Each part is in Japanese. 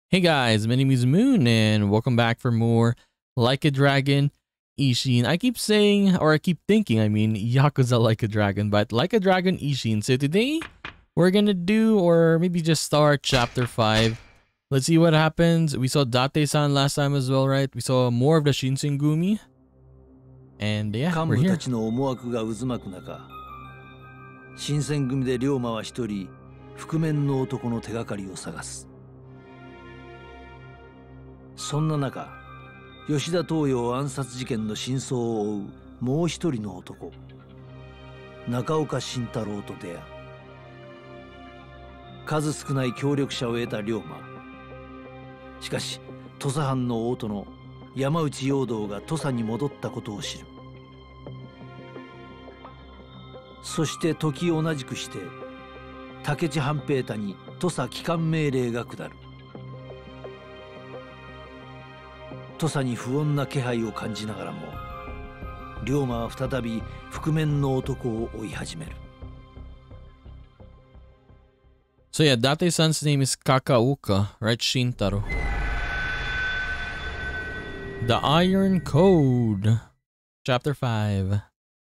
Hey guys, my name is Moon and welcome back for more Like a Dragon Ishin. I keep saying, or I keep thinking, Yakuza Like a Dragon, but Like a Dragon Ishin. So today, we're gonna do, or maybe just start chapter 5. Let's see what happens. We saw Date-san last time as well, right? We saw more of the Shinsengumi. And yeah, we're here. 新選組で龍馬は一人覆面の男の手がかりを探す。そんな中、吉田東洋暗殺事件の真相を追うもう一人の男、中岡慎太郎と出会う。数少ない協力者を得た龍馬。しかし土佐藩の大殿山内容堂が土佐に戻ったことを知る。そして時同じくして武智半平太に土佐帰還命令が下る。土佐に不穏な気配を感じながらも龍馬は再び覆面の男を追い始める。 So yeah, Date-san's name is Kakaoka, right? Shintaro. The Iron Code, Chapter 5.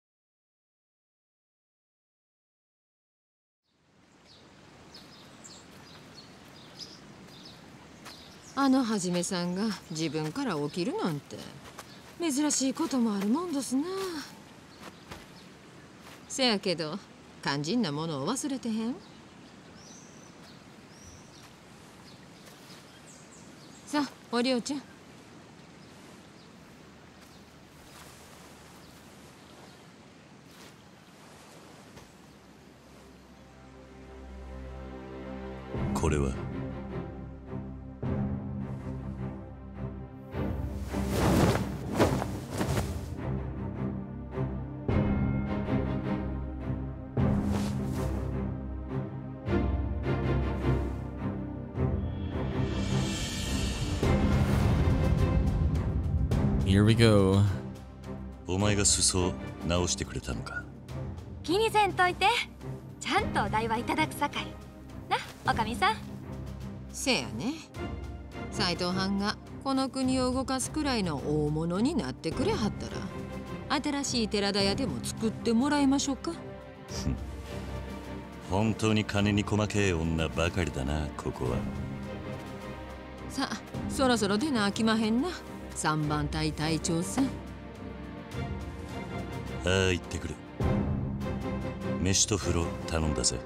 あのはじめさんが自分から起きるなんて珍しいこともあるもんですな。せやけど肝心なものを忘れてへん。さあ、おりょうちゃん。 これは Here we go. お前が裾を直してくれたのか。 気にせんといて。ちゃんとお代はいただくさかいな、おかみさん。 せやね。斎藤藩がこの国を動かすくらいの大物になってくれはったら新しい寺田屋でも作ってもらいましょうか。 本当に金に細けえ女ばかりだな、ここは。 さあ、そろそろ出なあきまへんな、3番隊隊長さん。 ああ、行ってくる。飯と風呂頼んだぜ。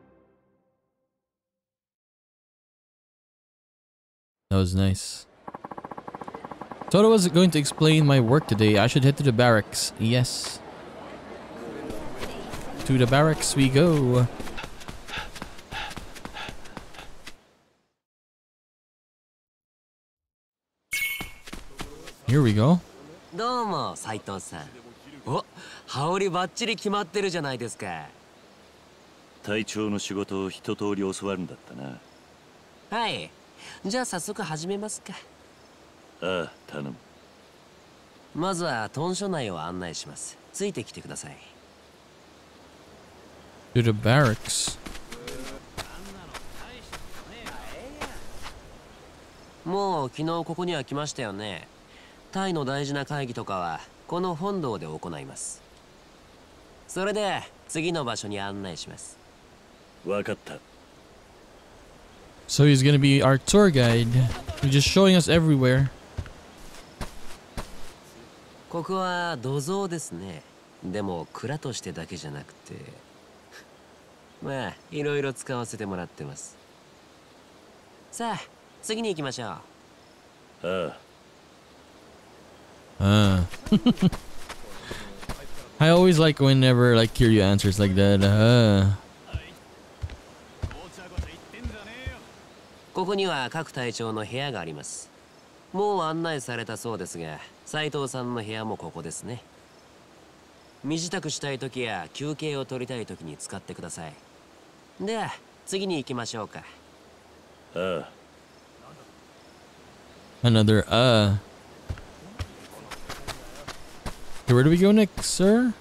That was nice. Thought I was going to explain my work today. I should head to the barracks. Yes. To the barracks we go. Here we go. どうも斉藤さん。お、羽織バッチリ決まってるじゃないですか。 隊長の仕事を一通り教わるんだったな。 はい。じゃあ早速始めますか。 ああ、頼む。 まずは豚舎内を案内します。ついてきてください。 To the barracks. もう昨日ここには来ましたよね。タイの大事な会議とかはこの本堂で行います。それで次の場所に案内します。 わかった。 So he's gonna be our tour guide. He's just showing us everywhere. ここは土蔵ですね。でも蔵としてだけじゃなくてまあいろいろ使わせてもらってます。さあ次に行きましょう。 ああ。 I always like whenever like Kiryu answers like that. ここには各隊長の部屋があります。もう案内されたそうですが、斉藤さんの部屋もここですね。身支度したい時や休憩を取りたい時に使ってください。では次に行きましょうか。 ああ。 Another Okay, where do we go next, sir?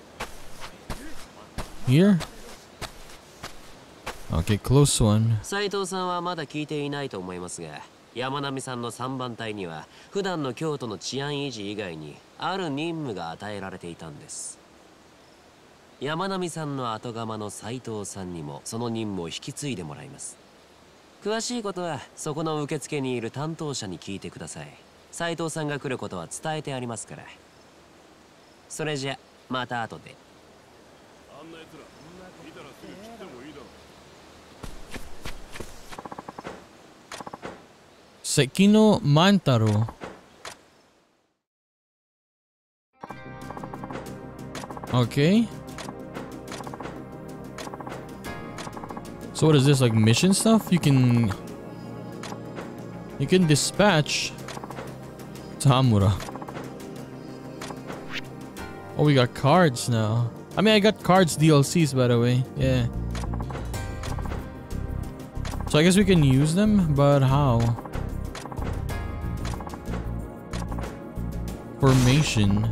Here? Okay, close one. 斉藤さんはまだ聞いていないと思いますが、 山並さんの3番隊には普段の京都の治安維持以外にある任務が与えられていたんです。山並さんの後釜の斉藤さんにもその任務を引き継いでもらいます。詳しいことはそこの受付にいる担当者に聞いてください。斉藤さんが来ることは伝えてありますから。それじゃまた後で。 Sekino Mantaro. Okay. So what is this, like mission stuff? You can dispatch Tamura. Oh, we got cards now. I mean, I got cards DLCs, by the way. Yeah. So I guess we can use them, but how? Formation.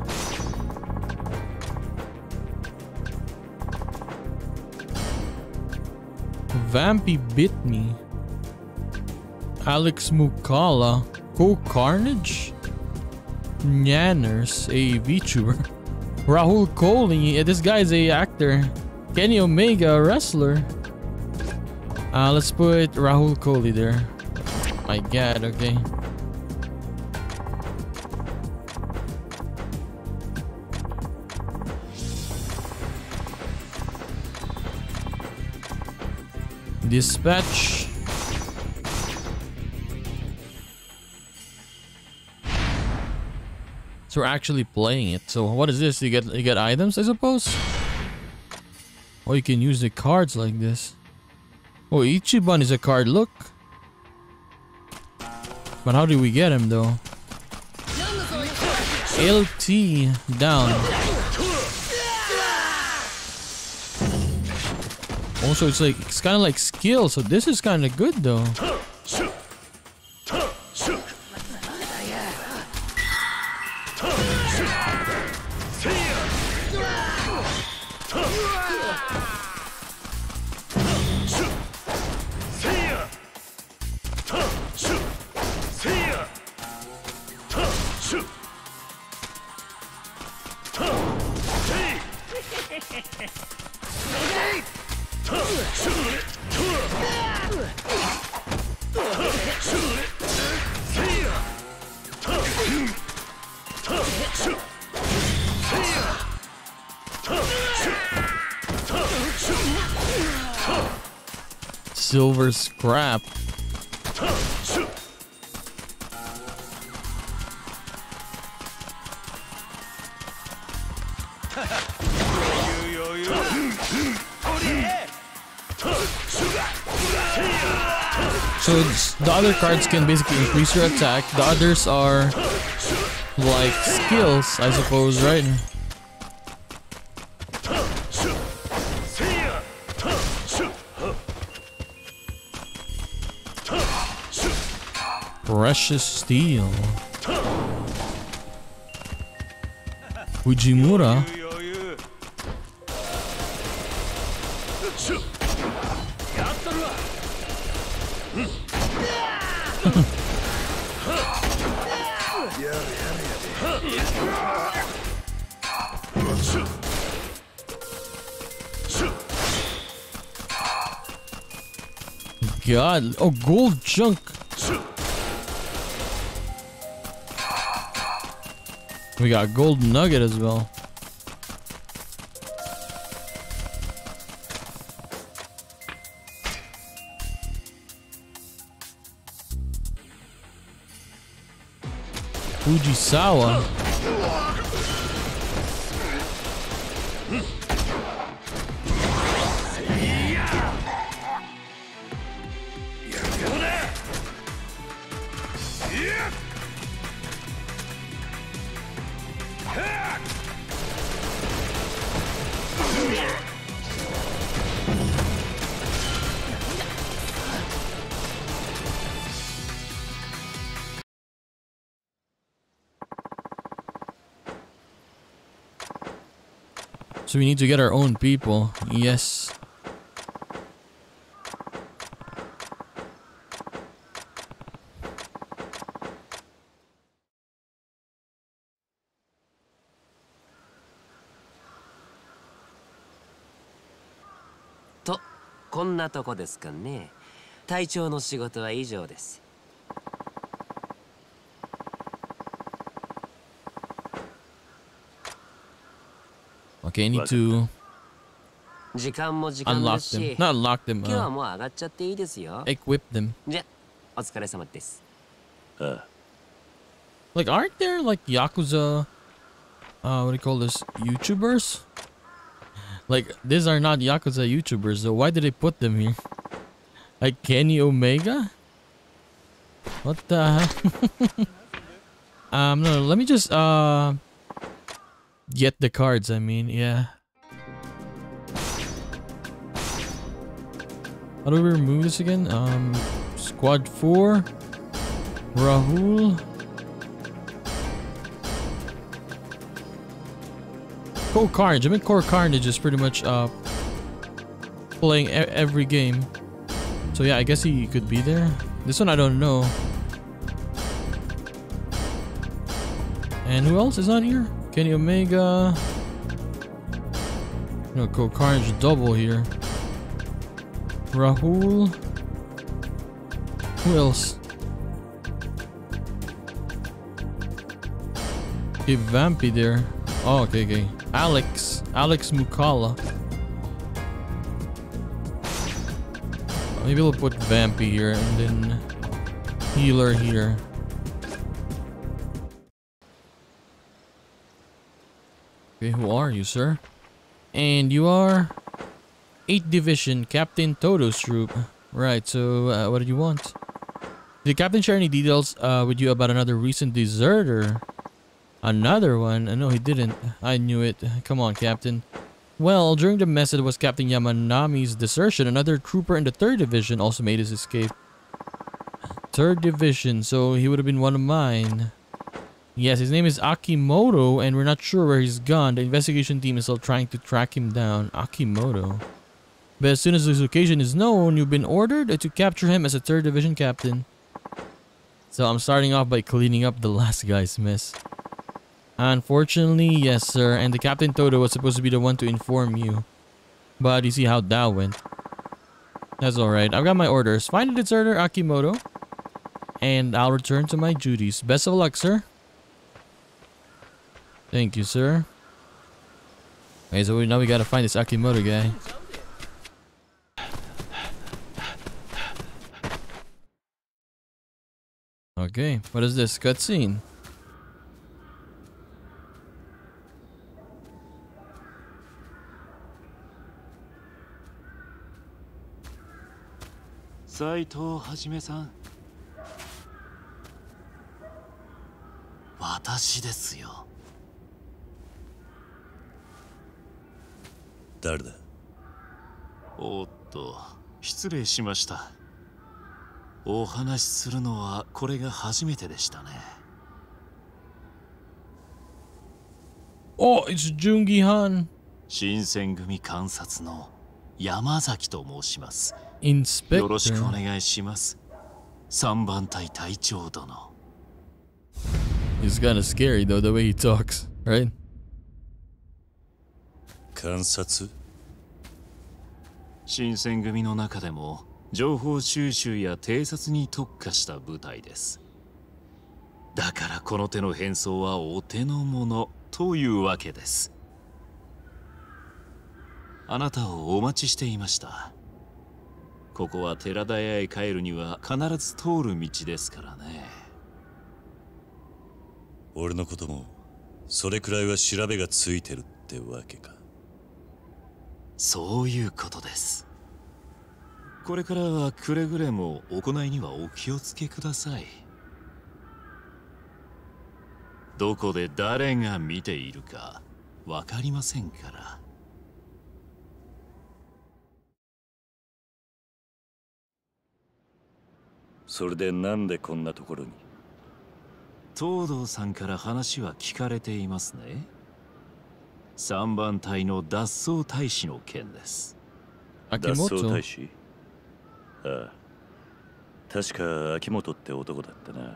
Vampy bit me. Alex Mukala. Co-Carnage? Nanners, a VTuber. Rahul Kohli, this guy's a actor. Kenny Omega, a wrestler. Let's put Rahul Kohli there. My god, okay. Dispatch. So we're actually playing it. So what is this? You get items, I suppose? Or you can use the cards like this. Oh, Ichiban is a card, look. But how do we get him though? LT down. Also, it's kind of like skill, so this is kind of good though. Silver scrap. So the other cards can basically increase your attack. The others are like skills, I suppose, right? Precious steel. Fujimura. God, oh, gold chunk. We got gold nugget as well. Fujisawa. So we need to get our own people. Yes. こんなとこですかね。隊長の仕事は以上です。 Okay, I need to 時間も時間で unlock す them. し、 Not unlock them, 今日はもう上がっちゃっていいですよ。 equip them. じゃ、お疲れ様です。 Like, aren't there like Yakuza, what do you call this, YouTubers? Like, these are not Yakuza YouTubers, so why did they put them here? Like Kenny Omega? What the hell? No, let me just, get the cards, I mean, yeah. How do we remove this again? Squad 4, Rahul. Core Carnage. I mean, Core Carnage is pretty much playing every game. So yeah, I guess he could be there. This one I don't know. And who else is on here? Kenny Omega. No, Core Carnage double here. Rahul. Who else? Okay, Vampy there. Oh, okay. Alex Mukala. Maybe we'll put Vampy here and then Healer here. Okay, who are you, sir? And you are 8th Division Captain Toto's troop. Right, so what did you want? Did the captain share any details with you about another recent deserter? Another one? No, he didn't. I knew it. Come on, Captain. Well, during the mess, it was Captain Yamanami's desertion. Another trooper in the 3rd Division also made his escape. 3rd Division, so he would have been one of mine. Yes, his name is Akimoto, and we're not sure where he's gone. The investigation team is still trying to track him down. Akimoto. But as soon as his location is known, you've been ordered to capture him as a 3rd Division captain. So I'm starting off by cleaning up the last guy's mess. Unfortunately, yes, sir. And the Captain Toto was supposed to be the one to inform you. But you see how that went. That's alright. I've got my orders. Find the deserter, Akimoto. And I'll return to my duties. Best of luck, sir. Thank you, sir. Okay, so now we gotta find this Akimoto guy. Okay, what is this? Cutscene. Saito Hajimeさん。私ですよ。誰だ？おっと、失礼しました。お話しするのはこれが初めてでしたね。 Oh, it's Jungi-han. 新選組監察の山崎と申します。 Inspector. よろしくお願いします。3番隊隊長殿。 He's kind of scary though, the way he talks, right? 監察？新選組の中でも情報収集や偵察に特化した部隊です。だからこの手の変装はお手の物というわけです。あなたをお待ちしていました。ここは寺田屋へ帰るには必ず通る道ですからね。俺のこともそれくらいは調べがついてるってわけか。そういうことです。これからはくれぐれも行いにはお気をつけください。どこで誰が見ているかわかりませんから。それでなんでこんなところに？東堂さんから話は聞かれていますね。3番隊の脱走大使の件です。 Akimoto. 脱走大使？ああ、確か秋元って男だったな。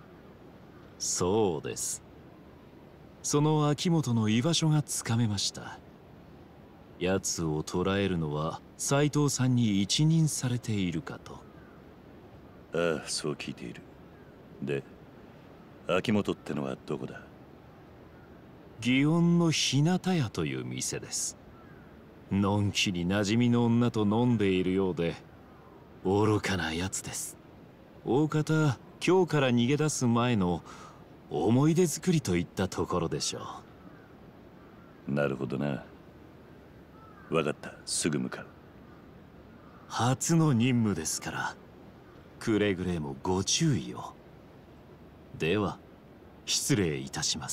そうです。その秋元の居場所がつかめました。奴を捕らえるのは斎藤さんに一任されているかと。 ああ、そう聞いている。で、秋元ってのはどこだ？ 祇園の日向屋という店です。のんきに馴染みの女と飲んでいるようで愚かなやつです。大方今日から逃げ出す前の思い出作りといったところでしょう。なるほどな。わかった、すぐ向かう。 初の任務ですからくれぐれもご注意を。では失礼いたします。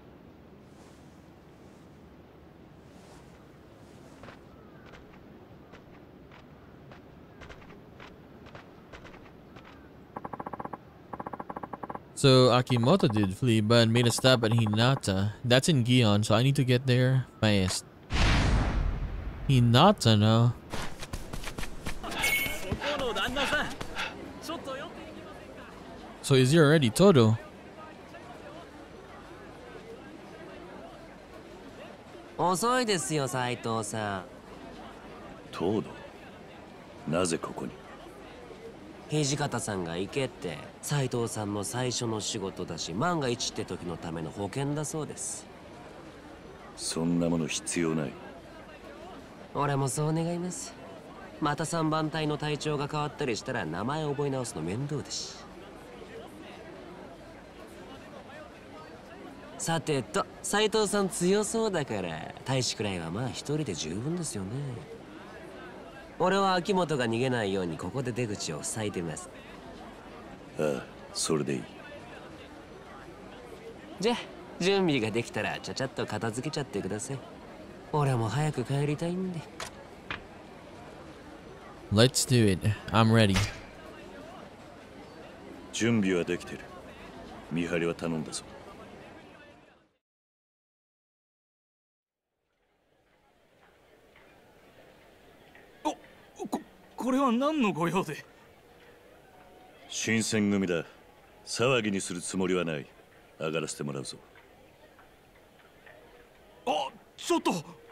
So Akimoto did flee, but made a stop at Hinata. That's in Gion, so I need to get there fast. Hinata, no. So is he already Todo? 遅いですよ、斉藤さん。 東堂？なぜここに？ 土方さんが行けって斉藤さんの最初の仕事だし、万が一って時のための保険だそうです。 そんなもの必要ない。 俺もそう願います。また3番隊の隊長が変わったりしたら名前覚え直すの面倒だし。さてと、斉藤さん強そうだから大使くらいはまあ一人で十分ですよね。俺は秋元が逃げないようにここで出口を塞いでます。 ああ、それでいい。 じゃあ準備ができたらちゃちゃっと片付けちゃってください。俺も早く帰りたいんで。 Let's do it. I'm ready. 準備はできてる。見張りは頼んだぞ。 これは何のご用で？ 新選組だ。騒ぎにするつもりはない。上がらせてもらうぞ。 あ、ちょっと。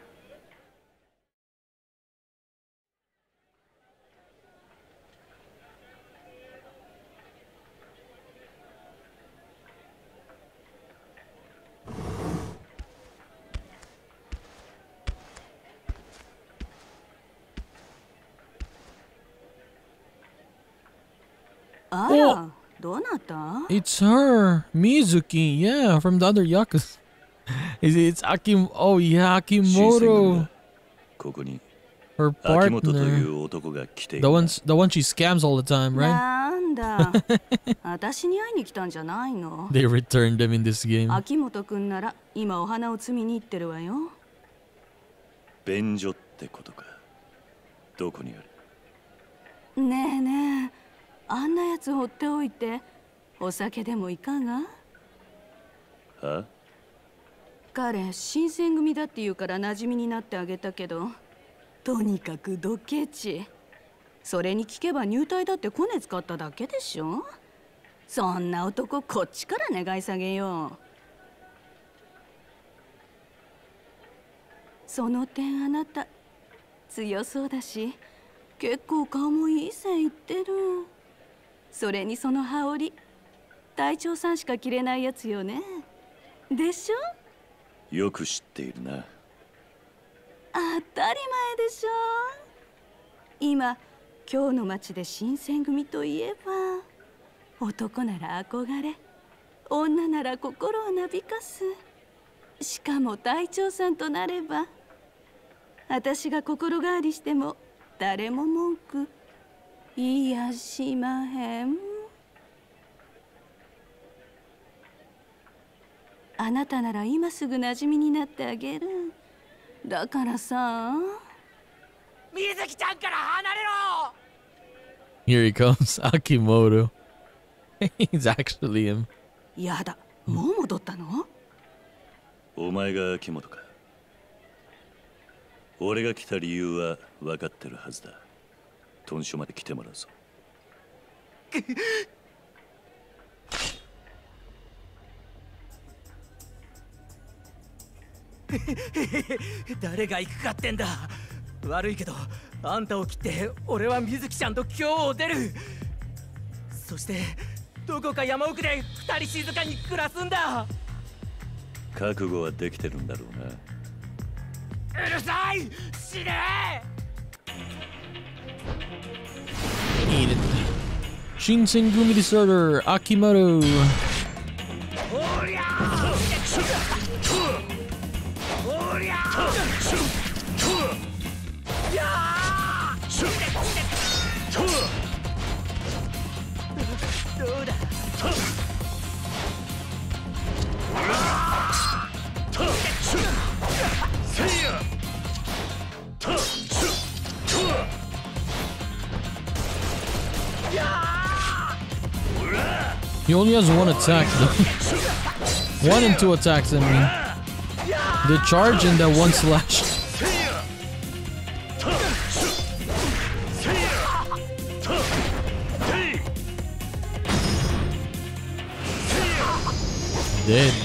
あら、どうなった？ It's her, Mizuki. Yeah, from the other Yakuza. It's Akim. Oh yeah, Akimoto. ここに Her 秋元とい partner. う男が来てい The る。 one she scams all the time, right? なんだ。私に会いに来たんじゃないの？ They returned him in this game. 秋元くんなら今お花を摘みに行ってるわよ。 便所ってことか。どこにある？ ねえねえ、あんなやつ放っておいてお酒でもいかが？ は？ 彼新選組だって言うから馴染みになってあげたけど、とにかくドケチ。それに聞けば入隊だってコネ使っただけでしょ。そんな男こっちから願い下げよう。その点あなた強そうだし、結構顔もいい線いってる。それにその羽織、隊長さんしか着れないやつよね。でしょ？ よく知っているな。 当たり前でしょ。今京の町で新選組といえば、男なら憧れ、女なら心をなびかす。しかも隊長さんとなれば、私が心変わりしても誰も文句言いやしまへん。あなたなら今すぐ馴染みになってあげる。だからさ、 水木ちゃんから離れろ。 Here he comes, Akimoto. He's actually him. やだ、もう戻ったの？ お前が秋元か。俺が来た理由は分かってるはずだ。豚書まで来てもらうぞ。 誰が行くかってんだ。悪いけどあんたを切って俺は水木ちゃんと今日を出る。そしてどこか山奥で二人静かに暮らすんだ。 覚悟はできてるんだろうな。 うるさい、死ね。 Eat it. Shinsengumi Deserter Akimoto. He only has one attack though. One and two attacks, I mean. The charge and that one slash. Dead.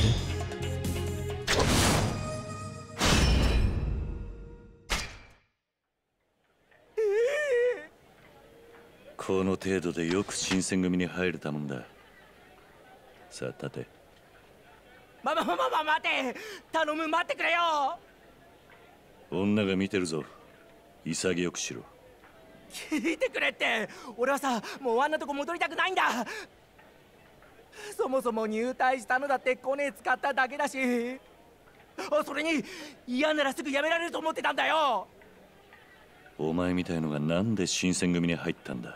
この程度でよく新選組に入れたもんだ。さあ立て。 待て、頼む、待ってくれよ。 女が見てるぞ。潔くしろ。 聞いてくれって。俺はさ、もうあんなとこ戻りたくないんだ。そもそも入隊したのだってコネ使っただけだし、それに嫌ならすぐやめられると思ってたんだよ。 お前みたいのがなんで新選組に入ったんだ。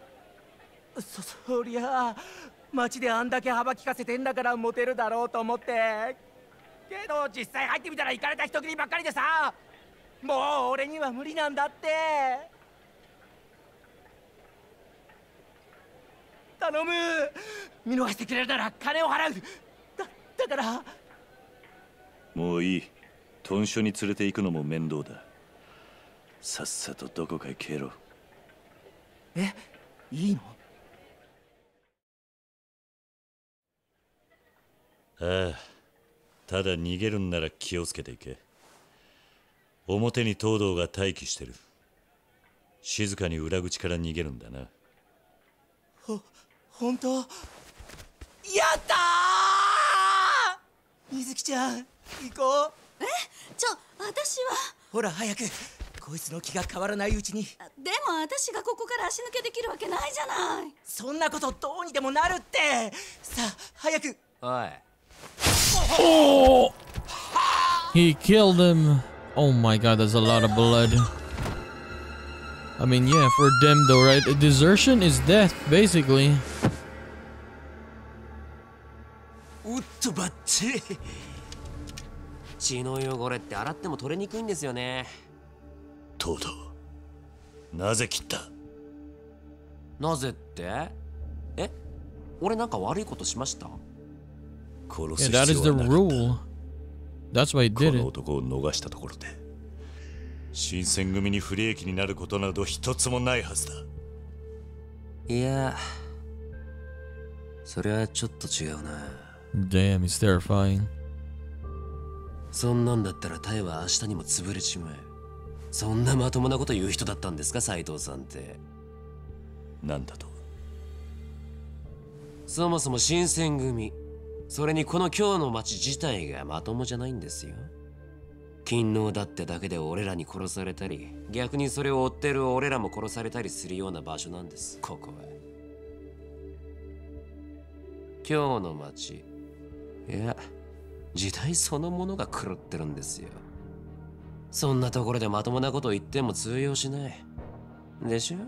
そりゃあ街であんだけ幅利かせてんだからモテるだろうと思って。けど実際入ってみたらイカれた人斬りばっかりでさ、もう俺には無理なんだって。頼む、見逃してくれるなら金を払う。だからもういい。屯所に連れて行くのも面倒だ。さっさとどこかへ消えろ。 え、いいの？ ああ、ただ逃げるんなら気をつけていけ。表に東堂が待機してる。静かに裏口から逃げるんだな。 本当？やったー！水木ちゃん、行こう。 私は。 ほら早く、こいつの気が変わらないうちに。 でも私がここから足抜けできるわけないじゃない。 そんなことどうにでもなるって。さあ早く。 おい。 Oh! He killed him. Oh my god, that's a lot of blood. I mean, yeah, for them though, right? A desertion is death, basically. おっとバッチ。 血の汚れって洗っても取れにくいんですよね。 東堂、なぜ切った？ なぜって？え？俺なんか悪いことしました？ Yeah, that is the rule. That's why he did it. この男を逃したところで新選組に不利益になることなど一つもないはずだ。 いや、それはちょっと違うな。 Damn, he's terrifying. そんなんだったらタイは明日にも潰れちまえ。そんなまともなこと言う人だったんですか、斉藤さんって。 なんだと？ そもそも新選組、それにこの今日の町自体がまともじゃないんですよ。勤王だってだけで俺らに殺されたり、逆にそれを追ってる俺らも殺されたりするような場所なんです、ここは。今日の町、いや、時代そのものが狂ってるんですよ。そんなところでまともなこと言っても通用しない。でしょ？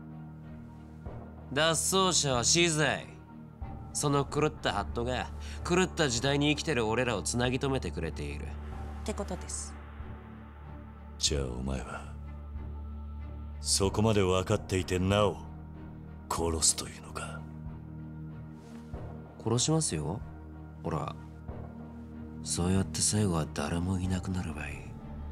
脱走者は死罪。その狂ったハットが狂った時代に生きてる俺らをつなぎ止めてくれているってことです。 じゃあお前はそこまで分かっていてなお殺すというのか？ 殺しますよ。ほら、そうやって最後は誰もいなくなればいい。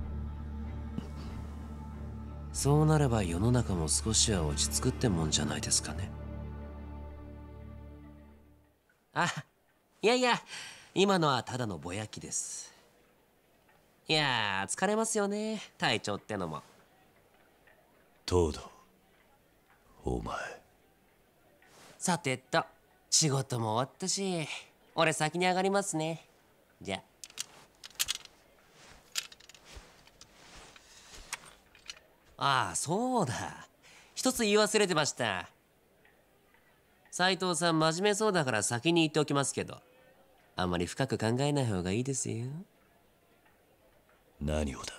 そうなれば世の中も少しは落ち着くってもんじゃないですかね。あ、いやいや、今のはただのぼやきです。いやー、疲れますよね、隊長ってのも。 東堂、お前。 さてと、仕事も終わったし、俺先に上がりますね。じゃあ。ああ、そうだ。一つ言い忘れてました。斉藤さん真面目そうだから先に言っておきますけど、あんまり深く考えない方がいいですよ。 何をだ。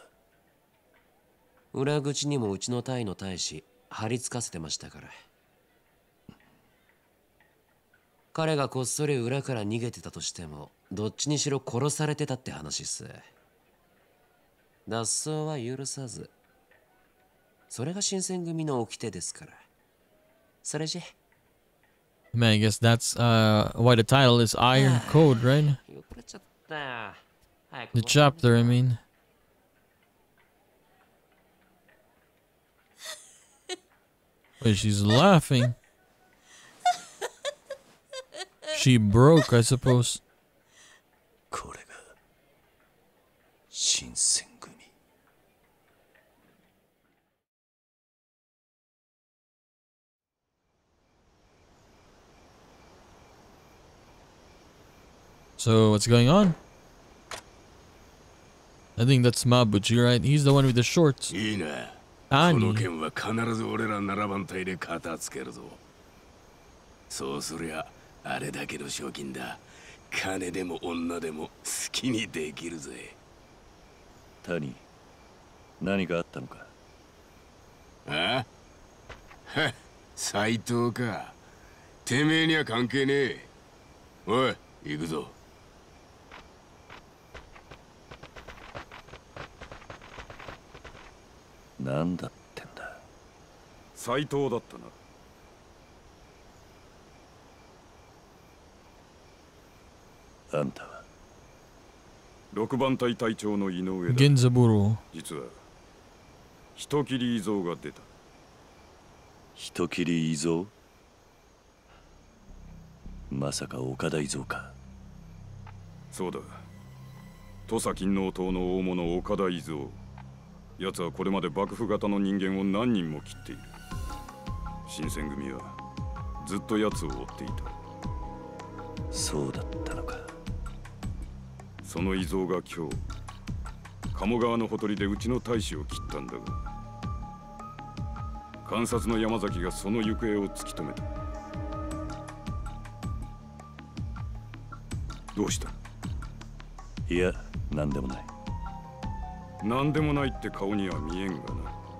裏口にもうちの隊の大使張り付かせてましたから。彼がこっそり裏から逃げてたとしても、どっちにしろ殺されてたって話っす。脱走は許さず、それが新選組の掟ですから。それじゃ。 Man, I guess that's why the title is Iron Code, right? The chapter, I mean. Wait, she's laughing. She broke, I suppose. これが新選組。 So what's going on? I think that's Mabuchi, right? He's the one with the shorts. いいな。 Ani. この件は必ず俺ら7番隊で片付けるぞ。そうすりゃあれだけの賞金だ。金でも女でも好きにできるぜ。 谷、何かあったのか。 あ？は、斉藤か。てめえには関係ねえ。おい、行くぞ。 なんだってんだ。 斉藤だったな。 あんたは 6番隊隊長の井上だ。 Genzaburo. 実は人斬り伊蔵が出た。 人斬り伊蔵？まさか岡田伊蔵か。 そうだ。土佐勤王党の大物岡田伊蔵。奴はこれまで幕府型の人間を何人も切っている。新選組はずっと奴を追っていた。 そうだったのか。 その伊蔵が今日鴨川のほとりでうちの大使を切ったんだが、監察の山崎がその行方を突き止めた。どうした？ いや、何でもない。 何でもないって顔には見えんがな。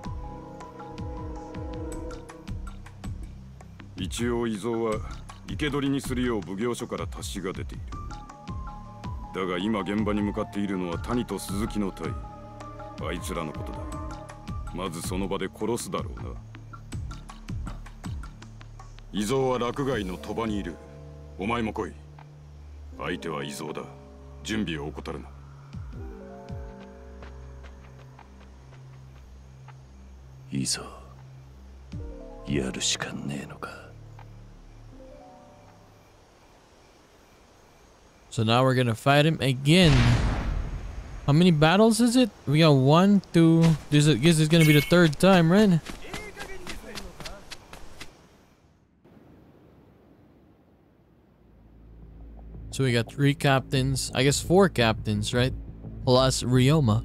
一応伊蔵は生け捕りにするよう奉行所から達しが出ている。だが今現場に向かっているのは谷と鈴木の隊。あいつらのことだ。まずその場で殺すだろうな。伊蔵は洛外の鳥羽にいる。お前も来い。相手は伊蔵だ。準備を怠るな。 いいぞ。やるしかねえのか。 So now we're gonna fight him again. How many battles is it? We got 1, 2. This I guess it's gonna be the third time, right? So we got 3 captains. I guess 4 captains, right? Plus Ryoma.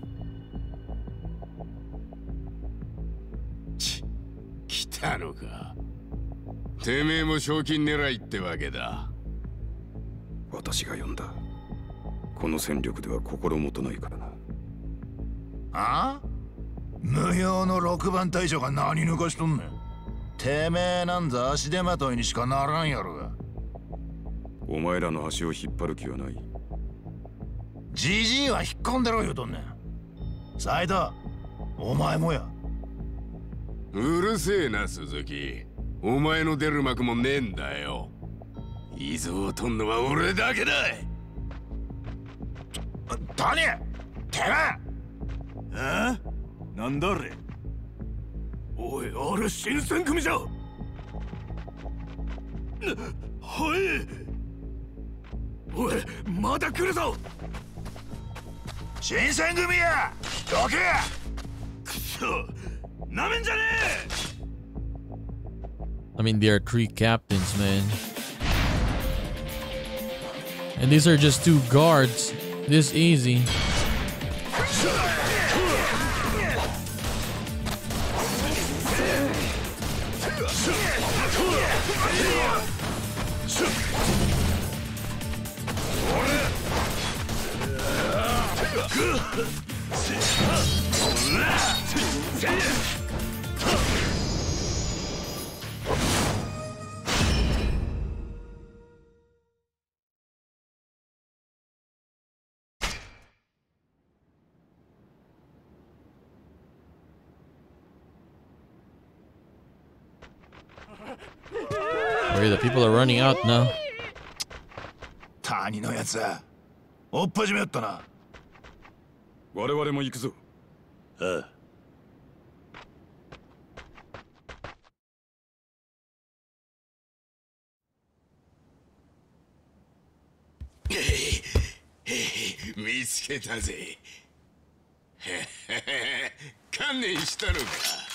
来たのか。てめえも賞金狙いってわけだ。 私が呼んだ。この戦力では心もとないからな。 あ？無用の6番大将が何抜かしとんねん。てめえなんざ足手まといにしかならんやろが。 お前らの足を引っ張る気はない。 ジジイは引っ込んでろ言うとんねん。斉藤、お前もや。 うるせえな鈴木。お前の出る幕もねえんだよ。伊蔵を取んのは俺だけだ。 谷、てめえ。 なんだあれ。おい、あれ新選組じゃ。はい。おい、まだ来るぞ。 新選組や。どけ。 くそ、 I mean, there are 3 captains, man. And these are just 2 guards. This easy. Okay, the people are running out now. 谷のやつは追っ始めよったな。 我々も行くぞ。 ああ。 見つけたぜ。観念したのか。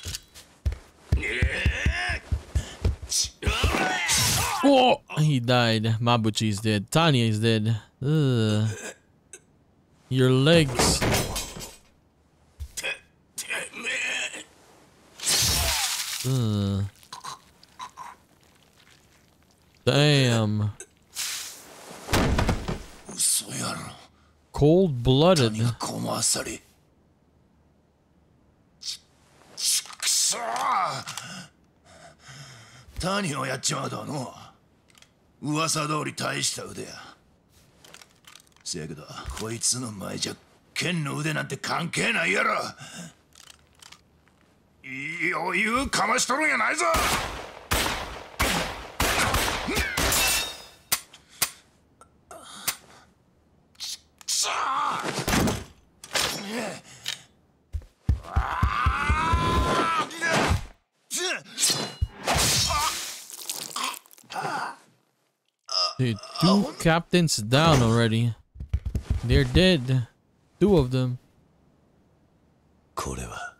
Whoa! He died. Mabuchi is dead. Tanya is dead. Ugh. Your legs. Ugh. Damn. Cold-blooded. Tanya をやっちまうとの噂通り大した腕や。せやけどこいつの前じゃ剣の腕なんて関係ないやろ。余裕かましとるんやないぞ。 Dude, 2 captains down already. They're dead. 2 of them. これは。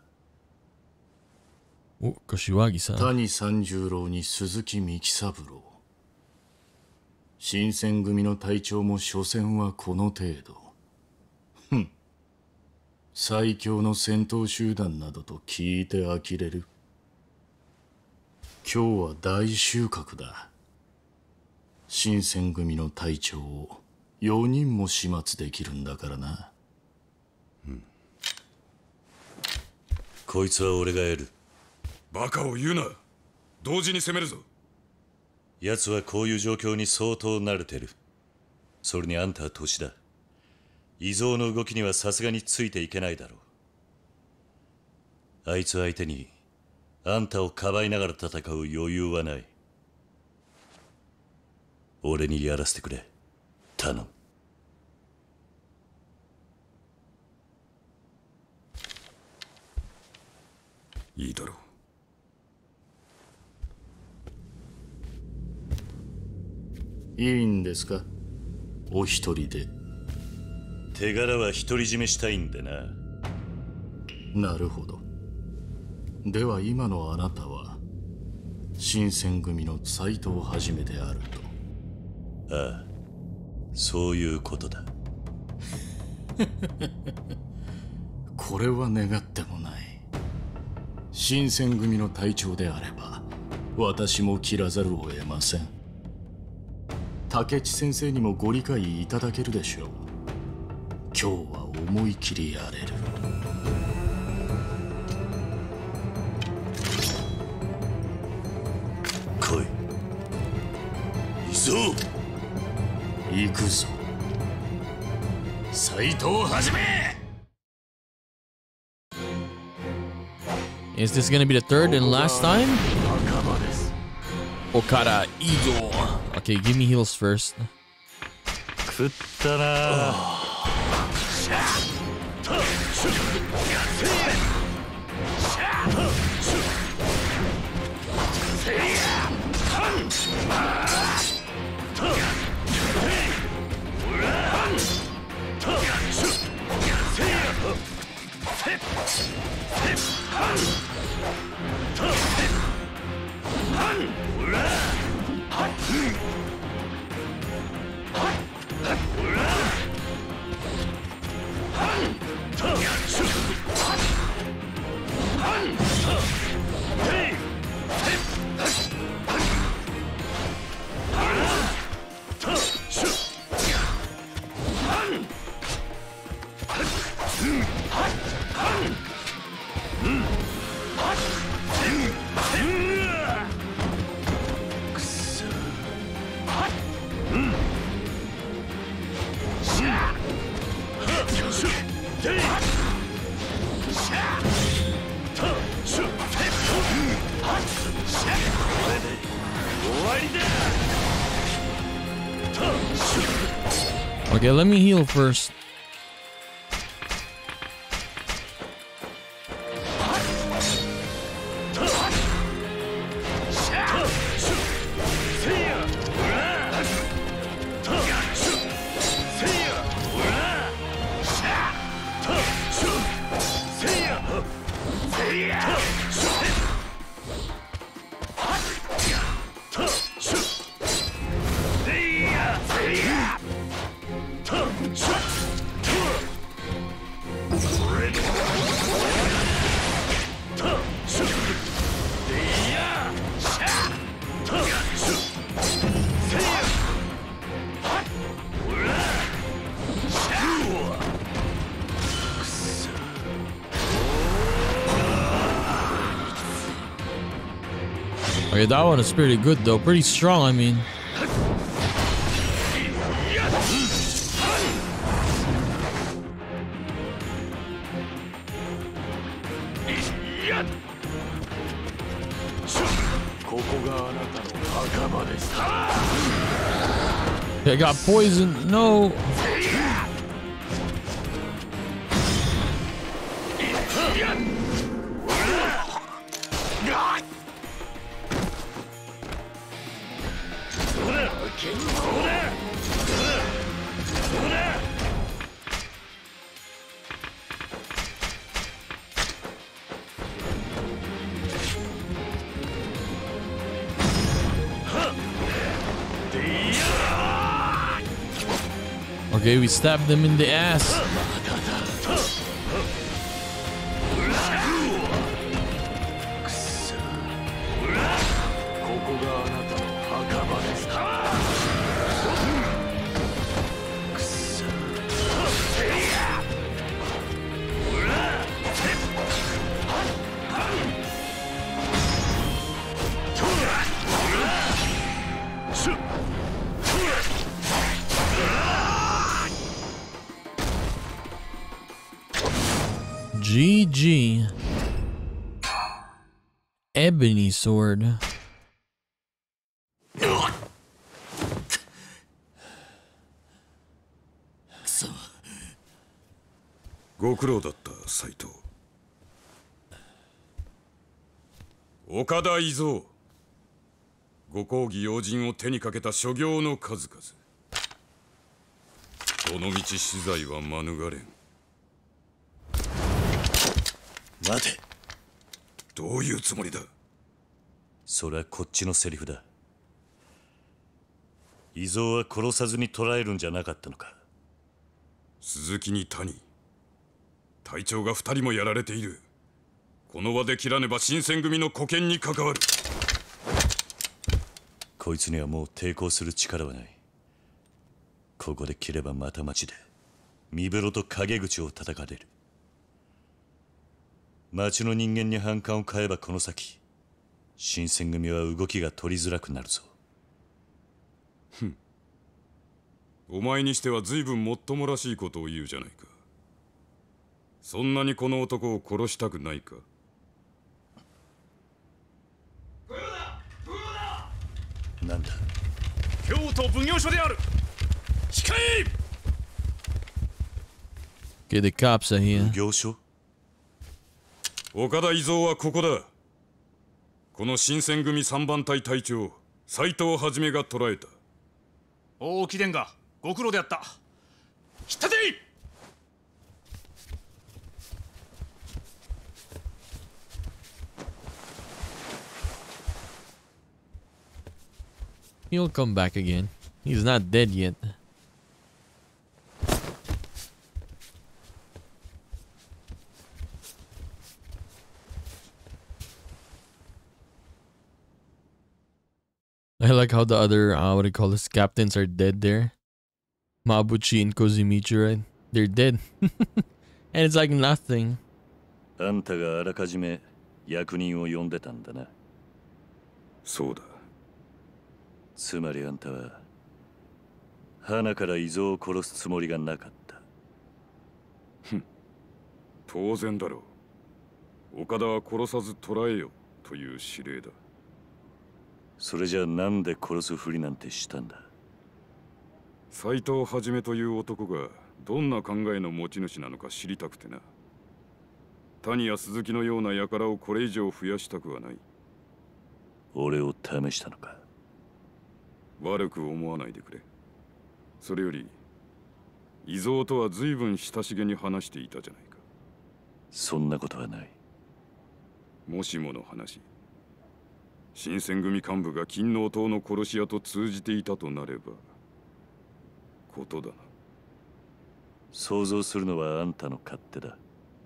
お、柏木さん。 谷三十郎に鈴木幹三郎。新選組の隊長も所詮はこの程度。ふん。最強の戦闘集団などと聞いて呆れる。今日は大収穫だ。新選組の隊長を4人も始末できるんだからな。うん。こいつは俺がやる。 バカを言うな。同時に攻めるぞ。 奴はこういう状況に相当慣れてる。それにあんたは年だ。伊蔵の動きにはさすがについていけないだろう。あいつ相手にあんたをかばいながら戦う余裕はない。俺にやらせてくれ。頼む。 いいだろう。いいんですか、お一人で。 手柄は独り占めしたいんでな。 なるほど。では今のあなたは新選組の斎藤はじめであると。 ああ、そういうことだ。 これは願ってもない。新選組の隊長であれば私も切らざるを得ません。竹地先生にもご理解いただけるでしょう。今日は思い切りやれる。 来い。行くぞ。 行くぞ。斎藤はじめ。 Is this gonna be the third and last time? Okada Izo. Okay, give me heals first. 食ったな。 Okay, let me heal first. Okay, that one is pretty good though. Pretty strong, I mean. I got poisoned. No. Okay, we stabbed them in the ass. GG. Ebony sword. ご苦労だった斎藤。岡田伊蔵、ご公儀要人を手にかけた所業の数々。この道死罪は免れん。 待て。 どういうつもりだ。 それはこっちのセリフだ。伊蔵は殺さずに捕らえるんじゃなかったのか。 鈴木に谷、隊長が2人もやられている。この場で切らねば新選組の沽券に関わる。 こいつにはもう抵抗する力はない。ここで切ればまた町で三風呂と陰口を叩かれる。町の人間に反感を買えばこの先新選組は動きが取りづらくなるぞ。 ふん。お前にしては随分もっともらしいことを言うじゃないか。そんなにこの男を殺したくないか。 なんだ。 京都奉行所である。控え。 Okay, the cops are here. 奉行所？ 岡田伊蔵はここだ。この新選組3番隊隊長斎藤はじめが捕らえた。 大木伝がご苦労であった。引っ立てい。 He'll come back again. He's not dead yet. I like how the other, what do you call this, captains are dead there. Mabuchi and Kozumichi, right? They're dead. And it's like nothing. あんたがあらかじめ役人を呼んでたんだな。 そうだ。 つまりあんたは花から伊蔵を殺すつもりがなかった。 ふん。 当然だろう。岡田は殺さず捕らえよという指令だ。 それじゃあなんで殺すふりなんてしたんだ？ 斎藤はじめという男がどんな考えの持ち主なのか知りたくてな。谷や鈴木のような輩をこれ以上増やしたくはない。 俺を試したのか？ 悪く思わないでくれ。それより伊蔵とは随分親しげに話していたじゃないか。 そんなことはない。 もしもの話、新選組幹部が金王党の殺し屋と通じていたとなればことだな。 想像するのはあんたの勝手だ。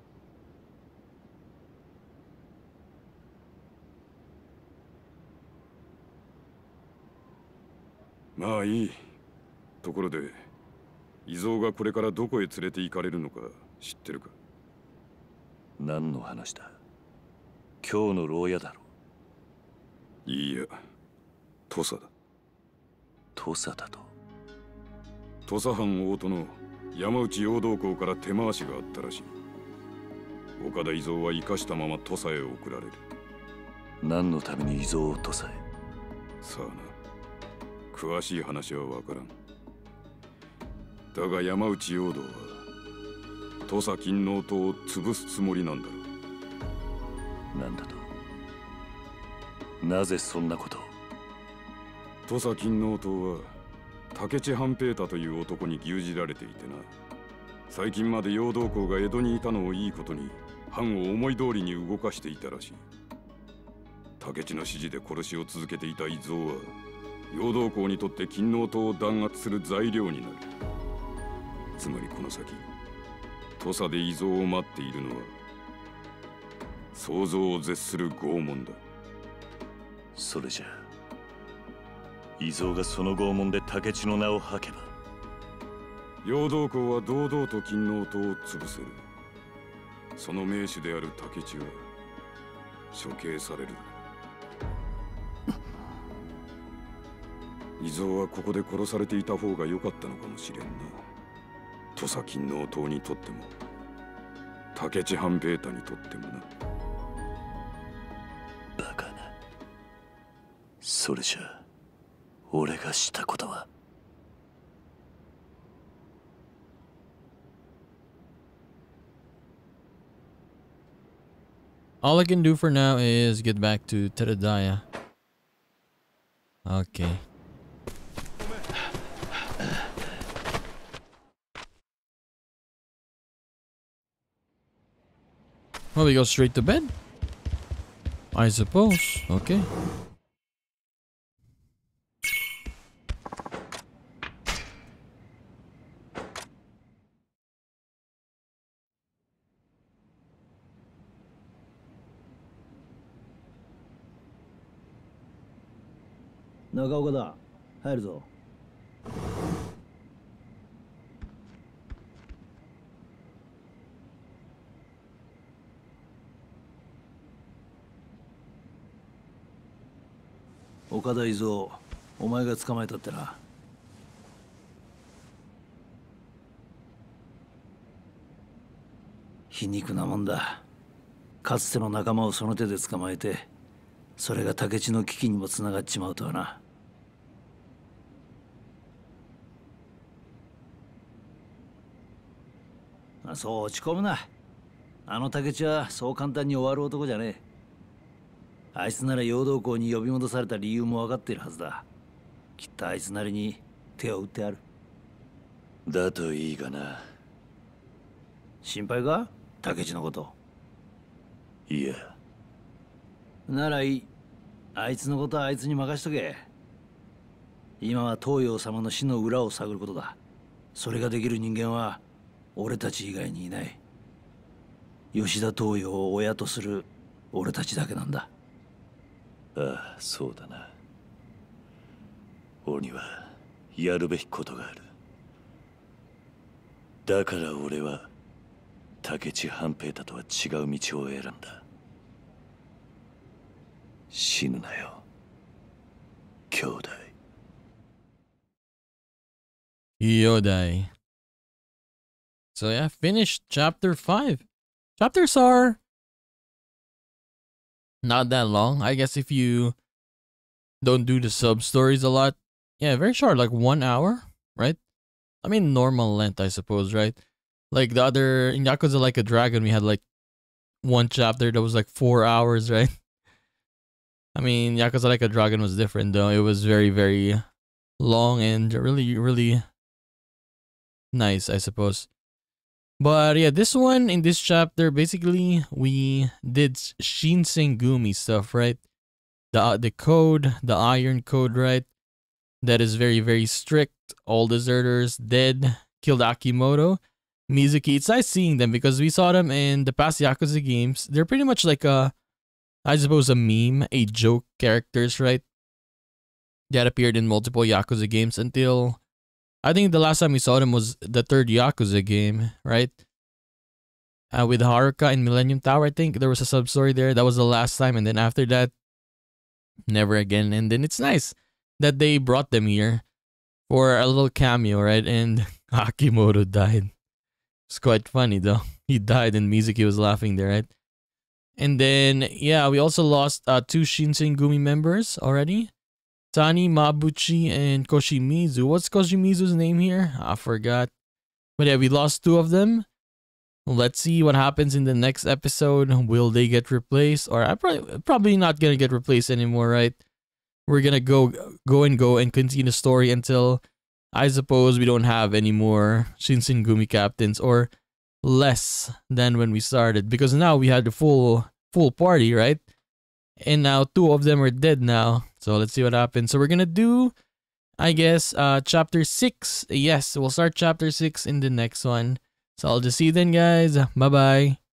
まあいい。ところで伊蔵がこれからどこへ連れて行かれるのか知ってるか？ 何の話だ？今日の牢屋だろ。 いいや、土佐だ。 土佐だと？ 土佐藩大殿山内陽道公から手回しがあったらしい。岡田伊蔵は生かしたまま土佐へ送られる。 何のために伊蔵を土佐へ？ さあな、詳しい話は分からん。だが山内陽道は土佐金王党を潰すつもりなんだろう。なんだと？なぜそんなことを？ 土佐金王党は竹地半平太という男に牛耳られていてな。最近まで陽道公が江戸にいたのをいいことに藩を思い通りに動かしていたらしい。竹地の指示で殺しを続けていた伊蔵は陽道公にとって金王党を弾圧する材料になる。つまりこの先土佐で伊蔵を待っているのは想像を絶する拷問だ。 それじゃあ伊蔵がその拷問で竹地の名を吐けば陽道公は堂々と金王党を潰せる。その名手である竹地は処刑される。伊蔵はここで殺されていた方が良かったのかもしれんな。土佐金王党にとっても竹地半平太にとってもな。 バカな。それじゃあ俺がしたことは？ All I can do for now is get back to Teradaya. Okay. Well, we go straight to bed, I suppose. Okay. Nagaokaだ。入るぞ。岡田伊蔵、お前が捕まえたってな。皮肉なもんだ。かつての仲間をその手で捕まえて、それが竹地の危機にもつながっちまうとはな。そう落ち込むな。あの竹地はそう簡単に終わる男じゃねえ。あいつなら陽道公に呼び戻された理由も分かっているはずだ。きっとあいつなりに手を打ってある。 だといいがな。 心配か？竹地のこと。 いや。 ならいい。あいつのことはあいつに任しとけ。今は東洋様の死の裏を探ることだ。それができる人間は俺たち以外にいない。吉田東洋を親とする俺たちだけなんだ。 ああ、そうだな。俺にはやるべきことがある。だから俺は竹地半平太とは違う道を選んだ。死ぬなよ、兄弟。 Yodai. So yeah, finished chapter 5. Chapters are not that long. I guess if you don't do the sub stories a lot. Yeah, very short, like 1 hour, right? I mean, normal length, I suppose, right? Like the other, in Yakuza Like a Dragon, we had like one chapter that was like 4 hours, right? I mean, Yakuza Like a Dragon was different though. It was very, very long and really, really nice, I suppose. But yeah, this one, in this chapter, basically, we did Shinsengumi stuff, right? The code, the Iron Code, right? That is very, very strict. All deserters dead. Killed Akimoto. Mizuki. It's nice seeing them because we saw them in the past Yakuza games. They're pretty much like a, I suppose, a meme, a joke characters, right? That appeared in multiple Yakuza games until, I think the last time we saw them was the third Yakuza game, right? With Haruka in Millennium Tower, I think there was a sub story there. That was the last time, and then after that, never again. And then it's nice that they brought them here for a little cameo, right? And Akimoto died. It's quite funny though. He died and Mizuki was laughing there, right? And then, yeah, we also lost 2 Shinsengumi members already. Tani, Mabuchi, and Koshimizu. What's Koshimizu's name here? I forgot. But yeah, we lost 2 of them. Let's see what happens in the next episode. Will they get replaced? Or I'm probably not gonna get replaced anymore, right? We're gonna go and continue the story until, I suppose, we don't have any more Shinsengumi captains, or less than when we started, because now we had the full party, right? And now 2 of them are dead now. So let's see what happens. So we're gonna do, I guess, chapter 6. Yes, we'll start chapter 6 in the next one. So I'll just see you then, guys. Bye bye.